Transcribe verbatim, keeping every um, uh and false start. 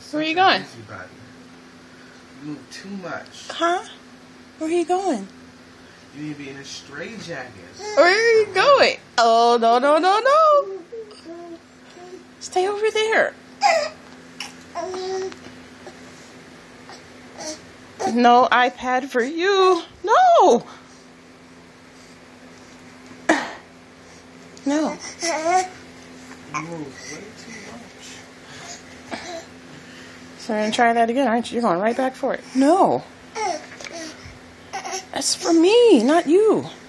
Where are you going? You move too much. Huh? Where are you going? You need to be in a straight jacket. Where are you going? Oh, no, no, no, no. Stay over there. No iPad for you. No. No. You move way too much. So you're going to try that again, aren't you? You're going right back for it. No. That's for me, not you.